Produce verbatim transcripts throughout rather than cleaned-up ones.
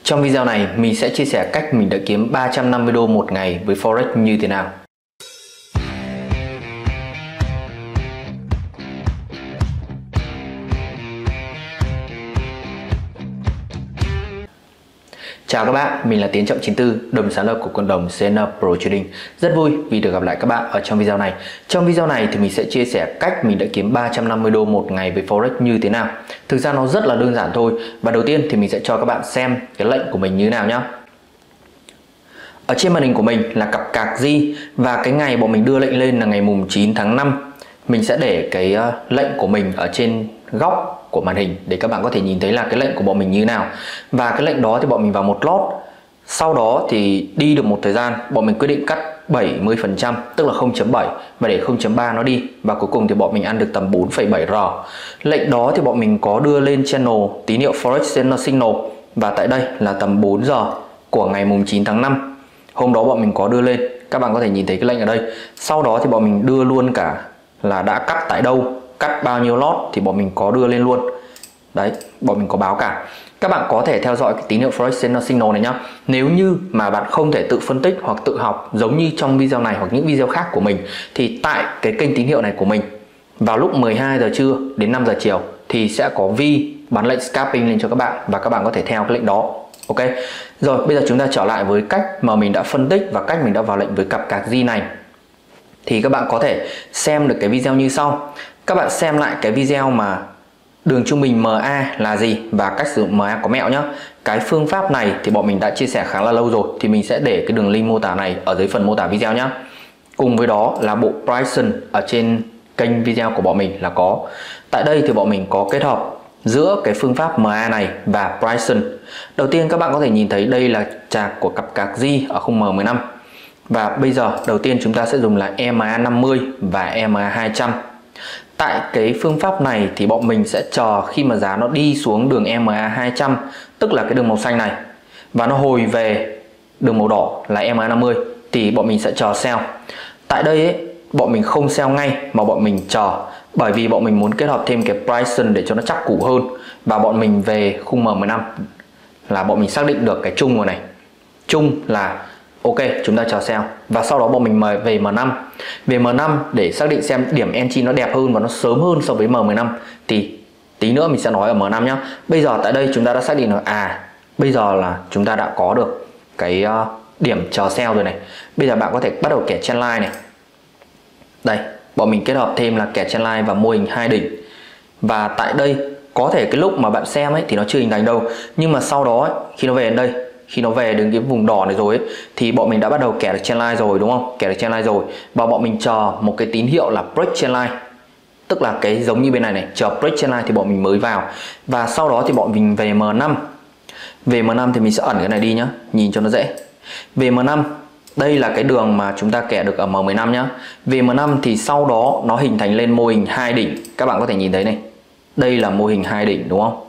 Trong video này mình sẽ chia sẻ cách mình đã kiếm ba trăm năm mươi đô một ngày với Forex như thế nào. Chào các bạn, mình là Tiến Trọng chín tư, đồng sáng lập của cộng đồng xê en Pro Trading. Rất vui vì được gặp lại các bạn ở trong video này. Trong video này thì mình sẽ chia sẻ cách mình đã kiếm ba trăm năm mươi đô một ngày với Forex như thế nào. Thực ra nó rất là đơn giản thôi. Và đầu tiên thì mình sẽ cho các bạn xem cái lệnh của mình như thế nào nhé. Ở trên màn hình của mình là cặp cạc G và cái ngày bọn mình đưa lệnh lên là ngày mùng chín tháng năm. Mình sẽ để cái lệnh của mình ở trên góc của màn hình để các bạn có thể nhìn thấy là cái lệnh của bọn mình như thế nào. Và cái lệnh đó thì bọn mình vào một lót. Sau đó thì đi được một thời gian, bọn mình quyết định cắt bảy mươi phần trăm, tức là không chấm bảy và để không chấm ba nó đi. Và cuối cùng thì bọn mình ăn được tầm bốn phẩy bảy R. Lệnh đó thì bọn mình có đưa lên channel tín hiệu Forex Signal. Và tại đây là tầm bốn giờ của ngày mùng chín tháng năm. Hôm đó bọn mình có đưa lên. Các bạn có thể nhìn thấy cái lệnh ở đây. Sau đó thì bọn mình đưa luôn cả là đã cắt tại đâu, cắt bao nhiêu lót thì bọn mình có đưa lên luôn. Đấy, bọn mình có báo cả. Các bạn có thể theo dõi cái tín hiệu Forex Signal này nhá. Nếu như mà bạn không thể tự phân tích hoặc tự học giống như trong video này hoặc những video khác của mình, thì tại cái kênh tín hiệu này của mình vào lúc mười hai giờ trưa đến năm giờ chiều thì sẽ có Vi bán lệnh scalping lên cho các bạn và các bạn có thể theo cái lệnh đó. Ok. Rồi, bây giờ chúng ta trở lại với cách mà mình đã phân tích và cách mình đã vào lệnh với cặp cạc G này. Thì các bạn có thể xem được cái video như sau. Các bạn xem lại cái video mà đường trung bình em a là gì và cách sử dụng em a có mẹo nhé. Cái phương pháp này thì bọn mình đã chia sẻ khá là lâu rồi, thì mình sẽ để cái đường link mô tả này ở dưới phần mô tả video nhé. Cùng với đó là bộ Pricing ở trên kênh video của bọn mình là có. Tại đây thì bọn mình có kết hợp giữa cái phương pháp em a này và Pricing. Đầu tiên các bạn có thể nhìn thấy đây là chart của cặp cạc G ở khung M mười lăm. Và bây giờ đầu tiên chúng ta sẽ dùng là e em a năm mươi và e em a hai trăm. Tại cái phương pháp này thì bọn mình sẽ chờ khi mà giá nó đi xuống đường e em a hai trăm, tức là cái đường màu xanh này, và nó hồi về đường màu đỏ là e em a năm mươi thì bọn mình sẽ chờ sell. Tại đây ấy, bọn mình không sell ngay mà bọn mình chờ, bởi vì bọn mình muốn kết hợp thêm cái pricing để cho nó chắc củ hơn. Và bọn mình về khung M mười lăm là bọn mình xác định được cái chung rồi này. Chung là ok, chúng ta chờ sell. Và sau đó bọn mình mời về M năm. Về M năm để xác định xem điểm entry nó đẹp hơn và nó sớm hơn so với M mười lăm. Thì tí nữa mình sẽ nói ở M năm nhé. Bây giờ tại đây chúng ta đã xác định được à, bây giờ là chúng ta đã có được cái uh, điểm chờ sell rồi này. Bây giờ bạn có thể bắt đầu kẻ trendline này. Đây, bọn mình kết hợp thêm là kẻ trendline và mô hình hai đỉnh. Và tại đây có thể cái lúc mà bạn xem ấy thì nó chưa hình thành đâu, nhưng mà sau đó ấy, khi nó về đến đây, khi nó về đến cái vùng đỏ này rồi ấy, thì bọn mình đã bắt đầu kẻ được trendline rồi, đúng không? Kẻ được trendline rồi và bọn mình chờ một cái tín hiệu là break trendline, tức là cái giống như bên này này, chờ break trendline thì bọn mình mới vào. Và sau đó thì bọn mình về M năm. Về M năm thì mình sẽ ẩn cái này đi nhá, nhìn cho nó dễ. Về M năm, đây là cái đường mà chúng ta kẻ được ở M mười lăm nhá. Về M năm thì sau đó nó hình thành lên mô hình hai đỉnh. Các bạn có thể nhìn thấy này. Đây là mô hình hai đỉnh, đúng không?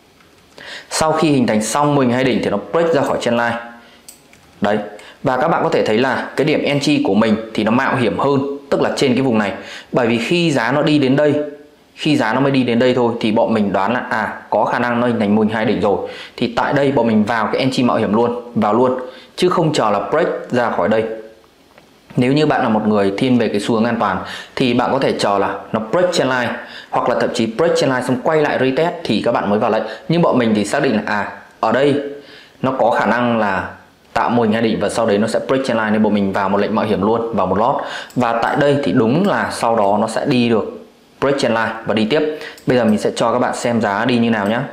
Sau khi hình thành xong mô hình hai đỉnh thì nó break ra khỏi trendline. Đấy. Và các bạn có thể thấy là cái điểm entry của mình thì nó mạo hiểm hơn, tức là trên cái vùng này. Bởi vì khi giá nó đi đến đây, khi giá nó mới đi đến đây thôi thì bọn mình đoán là à, có khả năng nó hình thành mô hình hai đỉnh rồi. Thì tại đây bọn mình vào cái entry mạo hiểm luôn, vào luôn, chứ không chờ là break ra khỏi đây. Nếu như bạn là một người thiên về cái xu hướng an toàn thì bạn có thể chờ là nó break trendline, hoặc là thậm chí break trendline xong quay lại retest thì các bạn mới vào lệnh. Nhưng bọn mình thì xác định là à, ở đây nó có khả năng là tạo mô hình hai đỉnh và sau đấy nó sẽ break trendline, nên bọn mình vào một lệnh mạo hiểm luôn, vào một lót. Và tại đây thì đúng là sau đó nó sẽ đi được break trendline và đi tiếp. Bây giờ mình sẽ cho các bạn xem giá đi như nào nhé.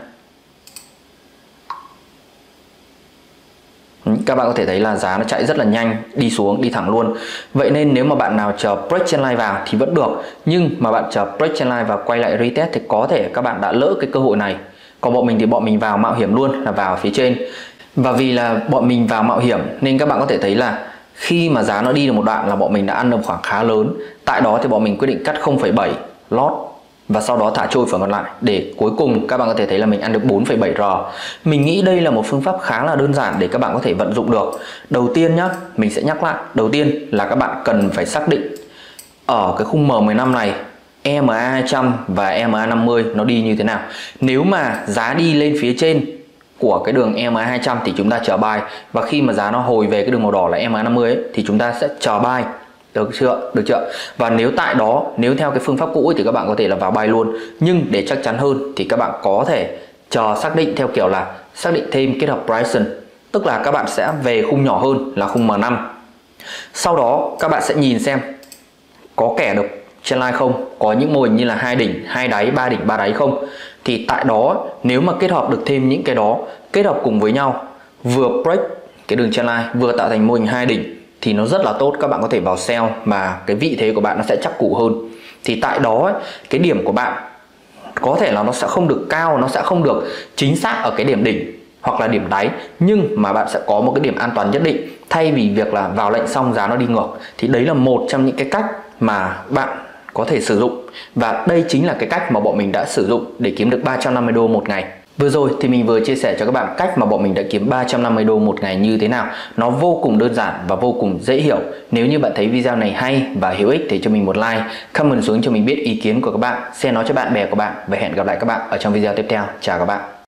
Các bạn có thể thấy là giá nó chạy rất là nhanh, đi xuống, đi thẳng luôn. Vậy nên nếu mà bạn nào chờ break trendline vào thì vẫn được, nhưng mà bạn chờ break trendline và quay lại retest thì có thể các bạn đã lỡ cái cơ hội này. Còn bọn mình thì bọn mình vào mạo hiểm luôn, là vào phía trên. Và vì là bọn mình vào mạo hiểm nên các bạn có thể thấy là khi mà giá nó đi được một đoạn là bọn mình đã ăn được khoảng khá lớn. Tại đó thì bọn mình quyết định cắt không phẩy bảy lót và sau đó thả trôi phần còn lại, để cuối cùng các bạn có thể thấy là mình ăn được bốn phẩy bảy R. Mình nghĩ đây là một phương pháp khá là đơn giản để các bạn có thể vận dụng được. Đầu tiên nhá, mình sẽ nhắc lại. Đầu tiên là các bạn cần phải xác định ở cái khung M mười lăm này e em a hai trăm và e em a năm mươi nó đi như thế nào. Nếu mà giá đi lên phía trên của cái đường e em a hai trăm thì chúng ta chờ buy, và khi mà giá nó hồi về cái đường màu đỏ là e em a năm mươi ấy, thì chúng ta sẽ chờ buy. Được chưa? Được chưa? Và nếu tại đó, nếu theo cái phương pháp cũ ấy, thì các bạn có thể là vào buy luôn. Nhưng để chắc chắn hơn thì các bạn có thể chờ xác định theo kiểu là xác định thêm kết hợp Bryson, tức là các bạn sẽ về khung nhỏ hơn là khung M năm. Sau đó các bạn sẽ nhìn xem có kẻ được trendline không, có những mô hình như là hai đỉnh, hai đáy, ba đỉnh, ba đáy không. Thì tại đó nếu mà kết hợp được thêm những cái đó, kết hợp cùng với nhau, vừa break cái đường trendline vừa tạo thành mô hình hai đỉnh thì nó rất là tốt, các bạn có thể vào sell mà cái vị thế của bạn nó sẽ chắc cú hơn. Thì tại đó cái điểm của bạn có thể là nó sẽ không được cao, nó sẽ không được chính xác ở cái điểm đỉnh hoặc là điểm đáy, nhưng mà bạn sẽ có một cái điểm an toàn nhất định, thay vì việc là vào lệnh xong giá nó đi ngược. Thì đấy là một trong những cái cách mà bạn có thể sử dụng, và đây chính là cái cách mà bọn mình đã sử dụng để kiếm được ba trăm năm mươi đô một ngày. Vừa rồi thì mình vừa chia sẻ cho các bạn cách mà bọn mình đã kiếm ba trăm năm mươi đô một ngày như thế nào. Nó vô cùng đơn giản và vô cùng dễ hiểu. Nếu như bạn thấy video này hay và hữu ích thì cho mình một like, comment xuống cho mình biết ý kiến của các bạn, share nó cho bạn bè của bạn, và hẹn gặp lại các bạn ở trong video tiếp theo. Chào các bạn.